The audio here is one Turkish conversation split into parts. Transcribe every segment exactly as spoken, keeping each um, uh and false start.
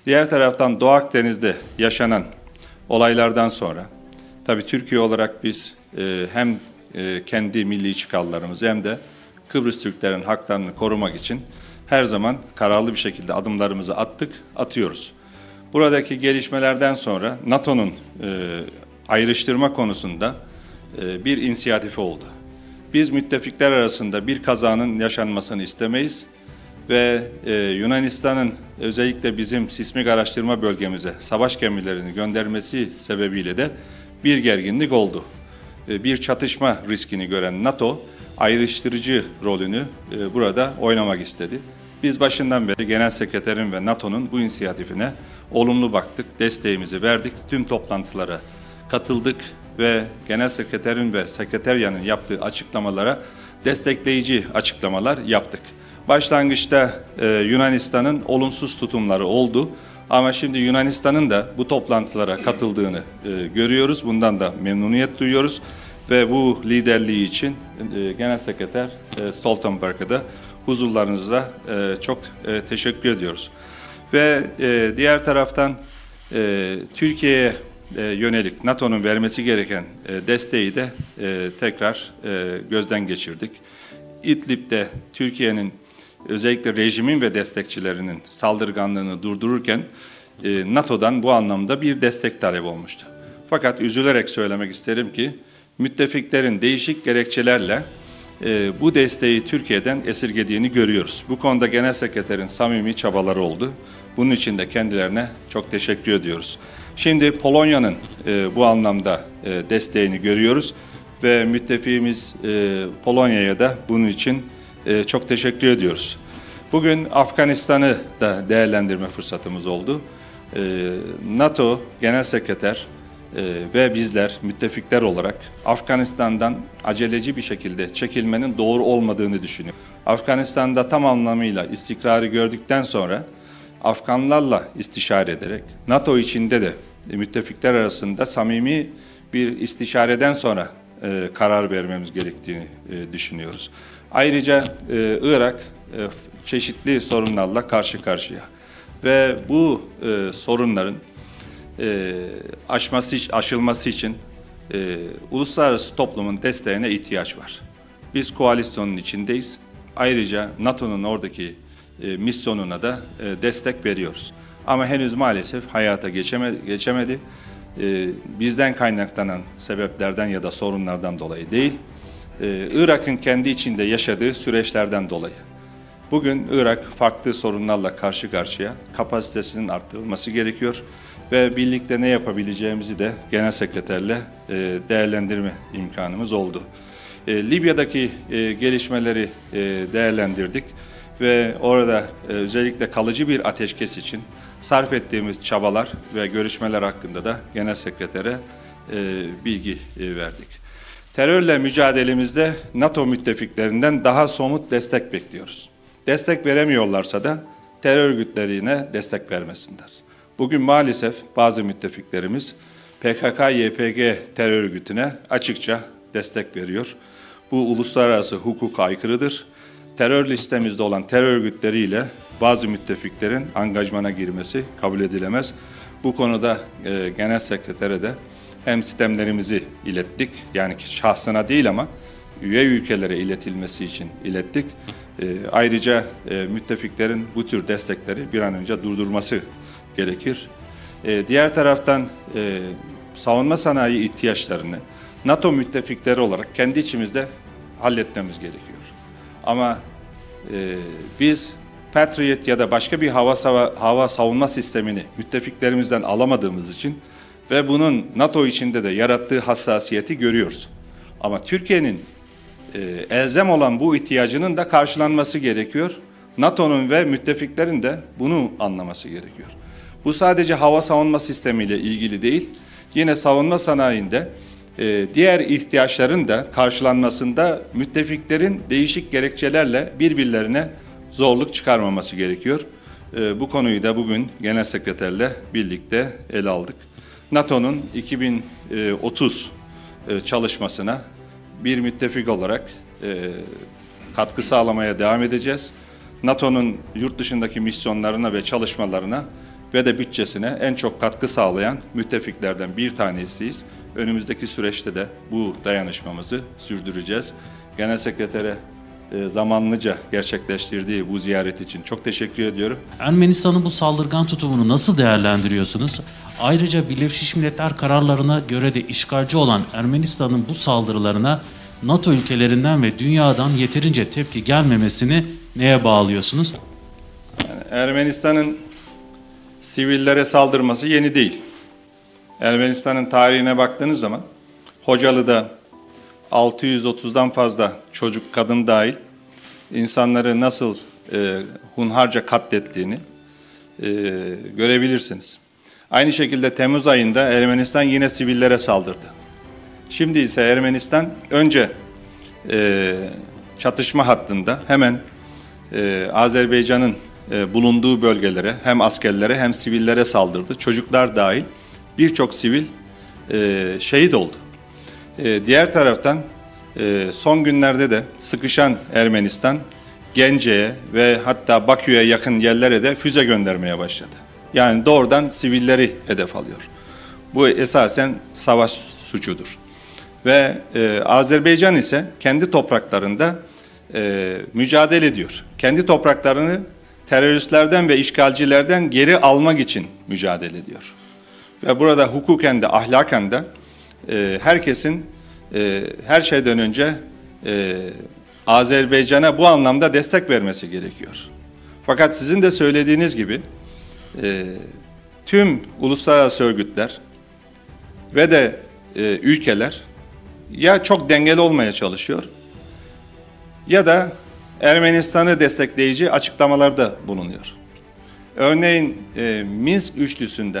Diğer taraftan Doğu Akdeniz'de yaşanan olaylardan sonra, tabii Türkiye olarak biz e, hem e, kendi milli çıkarlarımızı hem de Kıbrıs Türklerin haklarını korumak için her zaman kararlı bir şekilde adımlarımızı attık, atıyoruz. Buradaki gelişmelerden sonra NATO'nun e, ayrıştırma konusunda e, bir inisiyatifi oldu. Biz müttefikler arasında bir kazanın yaşanmasını istemeyiz ve e, Yunanistan'ın özellikle bizim sismik araştırma bölgemize savaş gemilerini göndermesi sebebiyle de bir gerginlik oldu. E, bir çatışma riskini gören NATO ayrıştırıcı rolünü e, burada oynamak istedi. Biz başından beri Genel Sekreterin ve NATO'nun bu inisiyatifine olumlu baktık, desteğimizi verdik, tüm toplantılara katıldık ve Genel Sekreterin ve Sekreteryanın yaptığı açıklamalara destekleyici açıklamalar yaptık. Başlangıçta e, Yunanistan'ın olumsuz tutumları oldu ama şimdi Yunanistan'ın da bu toplantılara katıldığını e, görüyoruz. Bundan da memnuniyet duyuyoruz ve bu liderliği için e, Genel Sekreter e, Stoltenberg'e de huzurlarınızda e, çok e, teşekkür ediyoruz. Ve e, diğer taraftan e, Türkiye'ye e, yönelik NATO'nun vermesi gereken e, desteği de e, tekrar e, gözden geçirdik. İdlib'de Türkiye'nin özellikle rejimin ve destekçilerinin saldırganlığını durdururken e, NATO'dan bu anlamda bir destek talebi olmuştu. Fakat üzülerek söylemek isterim ki müttefiklerin değişik gerekçelerle e, bu desteği Türkiye'den esirgediğini görüyoruz. Bu konuda Genel Sekreterin samimi çabaları oldu. Bunun için de kendilerine çok teşekkür ediyoruz. Şimdi Polonya'nın e, bu anlamda e, desteğini görüyoruz ve müttefiğimiz e, Polonya'ya da bunun için e, çok teşekkür ediyoruz. Bugün Afganistan'ı da değerlendirme fırsatımız oldu. E, NATO Genel Sekreter e, ve bizler müttefikler olarak Afganistan'dan aceleci bir şekilde çekilmenin doğru olmadığını düşünüyoruz. Afganistan'da tam anlamıyla istikrarı gördükten sonra Afganlarla istişare ederek NATO içinde de müttefikler arasında samimi bir istişareden sonra e, karar vermemiz gerektiğini e, düşünüyoruz. Ayrıca e, Irak e, çeşitli sorunlarla karşı karşıya ve bu e, sorunların e, aşması, aşılması için e, uluslararası toplumun desteğine ihtiyaç var. Biz koalisyonun içindeyiz. Ayrıca NATO'nun oradaki e, misyonuna da e, destek veriyoruz. Ama henüz maalesef hayata geçemedi. geçemedi. E, bizden kaynaklanan sebeplerden ya da sorunlardan dolayı değil, e, Irak'ın kendi içinde yaşadığı süreçlerden dolayı. Bugün Irak farklı sorunlarla karşı karşıya, kapasitesinin arttırılması gerekiyor ve birlikte ne yapabileceğimizi de Genel Sekreterle e, değerlendirme imkanımız oldu. E, Libya'daki e, gelişmeleri e, değerlendirdik ve orada e, özellikle kalıcı bir ateşkes için sarf ettiğimiz çabalar ve görüşmeler hakkında da Genel Sekretere e, bilgi e, verdik. Terörle mücadelemizde NATO müttefiklerinden daha somut destek bekliyoruz. Destek veremiyorlarsa da terör örgütlerine destek vermesinler. Bugün maalesef bazı müttefiklerimiz P K K Y P G terör örgütüne açıkça destek veriyor. Bu uluslararası hukuka aykırıdır. Terör listemizde olan terör örgütleriyle bazı müttefiklerin angajmana girmesi kabul edilemez. Bu konuda e, Genel Sekretere de hem sistemlerimizi ilettik, yani şahsına değil ama üye ülkelere iletilmesi için ilettik. E, ayrıca e, müttefiklerin bu tür destekleri bir an önce durdurması gerekir. E, diğer taraftan e, savunma sanayi ihtiyaçlarını NATO müttefikleri olarak kendi içimizde halletmemiz gerekiyor. Ama e, biz Patriot ya da başka bir hava, hava savunma sistemini müttefiklerimizden alamadığımız için ve bunun NATO içinde de yarattığı hassasiyeti görüyoruz. Ama Türkiye'nin e, elzem olan bu ihtiyacının da karşılanması gerekiyor. NATO'nun ve müttefiklerin de bunu anlaması gerekiyor. Bu sadece hava savunma sistemiyle ilgili değil, yine savunma sanayinde e, diğer ihtiyaçların da karşılanmasında müttefiklerin değişik gerekçelerle birbirlerine zorluk çıkarmaması gerekiyor. E, bu konuyu da bugün Genel Sekreterle birlikte ele aldık. NATO'nun iki bin otuz e, çalışmasına bir müttefik olarak e, katkı sağlamaya devam edeceğiz. NATO'nun yurt dışındaki misyonlarına ve çalışmalarına ve de bütçesine en çok katkı sağlayan müttefiklerden bir tanesiyiz. Önümüzdeki süreçte de bu dayanışmamızı sürdüreceğiz. Genel Sekretere e, zamanlıca gerçekleştirdiği bu ziyaret için çok teşekkür ediyorum. Ermenistan'ın bu saldırgan tutumunu nasıl değerlendiriyorsunuz? Ayrıca Birleşmiş Milletler kararlarına göre de işgalci olan Ermenistan'ın bu saldırılarına NATO ülkelerinden ve dünyadan yeterince tepki gelmemesini neye bağlıyorsunuz? Yani Ermenistan'ın sivillere saldırması yeni değil. Ermenistan'ın tarihine baktığınız zaman Hocalı'da altı yüz otuzdan fazla çocuk, kadın dahil insanları nasıl e, hunharca katlettiğini e, görebilirsiniz. Aynı şekilde Temmuz ayında Ermenistan yine sivillere saldırdı. Şimdi ise Ermenistan önce e, çatışma hattında hemen e, Azerbaycan'ın e, bulunduğu bölgelere hem askerlere hem sivillere saldırdı. Çocuklar dahil birçok sivil e, şehit oldu. E, diğer taraftan e, son günlerde de sıkışan Ermenistan Gence'ye ve hatta Bakü'ye yakın yerlere de füze göndermeye başladı. Yani doğrudan sivilleri hedef alıyor. Bu esasen savaş suçudur. Ve e, Azerbaycan ise kendi topraklarında e, mücadele ediyor. Kendi topraklarını teröristlerden ve işgalcilerden geri almak için mücadele ediyor. Ve burada hukuken de ahlaken de e, herkesin e, her şeyden önce e, Azerbaycan'a bu anlamda destek vermesi gerekiyor. Fakat sizin de söylediğiniz gibi e, tüm uluslararası örgütler ve de e, ülkeler ya çok dengeli olmaya çalışıyor ya da Ermenistan'ı destekleyici açıklamalarda bulunuyor. Örneğin e, Minsk üçlüsünden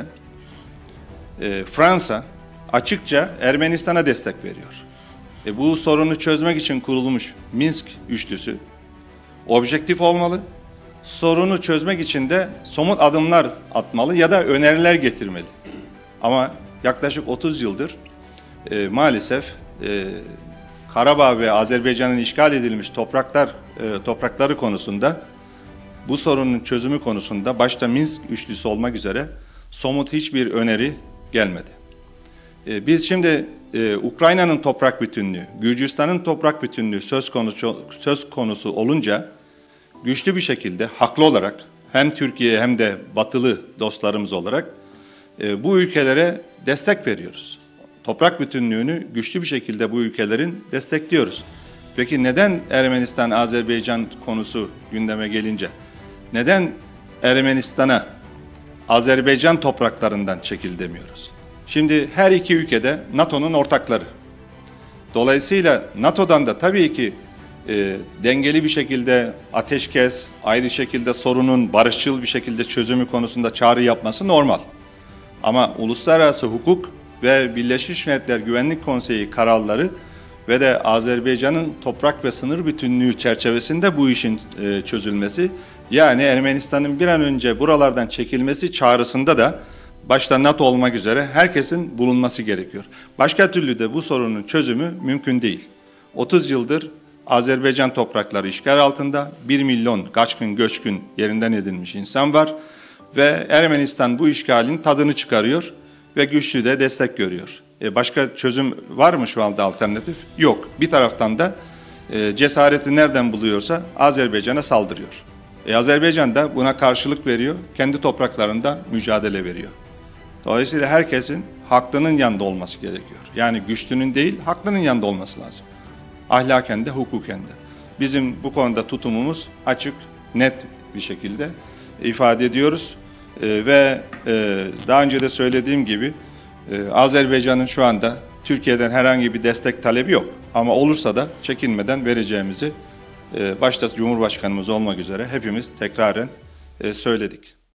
e, Fransa açıkça Ermenistan'a destek veriyor. E, bu sorunu çözmek için kurulmuş Minsk üçlüsü objektif olmalı. Sorunu çözmek için de somut adımlar atmalı ya da öneriler getirmeli. Ama yaklaşık otuz yıldır e, maalesef e, Karabağ ve Azerbaycan'ın işgal edilmiş topraklar e, toprakları konusunda bu sorunun çözümü konusunda başta Minsk üçlüsü olmak üzere somut hiçbir öneri gelmedi. E, biz şimdi e, Ukrayna'nın toprak bütünlüğü, Gürcistan'ın toprak bütünlüğü söz konusu söz konusu olunca güçlü bir şekilde haklı olarak hem Türkiye hem de batılı dostlarımız olarak e, bu ülkelere destek veriyoruz. Toprak bütünlüğünü güçlü bir şekilde bu ülkelerin destekliyoruz. Peki neden Ermenistan-Azerbaycan konusu gündeme gelince, neden Ermenistan'a Azerbaycan topraklarından çekil demiyoruz? Şimdi her iki ülkede NATO'nun ortakları. Dolayısıyla NATO'dan da tabii ki e, dengeli bir şekilde ateşkes, ayrı şekilde sorunun barışçıl bir şekilde çözümü konusunda çağrı yapması normal. Ama uluslararası hukuk ve Birleşmiş Milletler Güvenlik Konseyi kararları ve de Azerbaycan'ın toprak ve sınır bütünlüğü çerçevesinde bu işin e, çözülmesi, yani Ermenistan'ın bir an önce buralardan çekilmesi çağrısında da başta NATO olmak üzere herkesin bulunması gerekiyor. Başka türlü de bu sorunun çözümü mümkün değil. otuz yıldır Azerbaycan toprakları işgal altında, bir milyon kaçkın göçkün yerinden edilmiş insan var ve Ermenistan bu işgalin tadını çıkarıyor ve güçlü de destek görüyor. E başka çözüm var mı şu anda alternatif? Yok. Bir taraftan da e, cesareti nereden buluyorsa Azerbaycan'a saldırıyor. E, Azerbaycan da buna karşılık veriyor, kendi topraklarında mücadele veriyor. Dolayısıyla herkesin haklının yanında olması gerekiyor. Yani güçlünün değil, haklının yanında olması lazım. Ahlaken de, hukuken de. Bizim bu konuda tutumumuz açık, net bir şekilde ifade ediyoruz. Ee, ve e, daha önce de söylediğim gibi e, Azerbaycan'ın şu anda Türkiye'den herhangi bir destek talebi yok. Ama olursa da çekinmeden vereceğimizi e, başta Cumhurbaşkanımız olmak üzere hepimiz tekraren e, söyledik.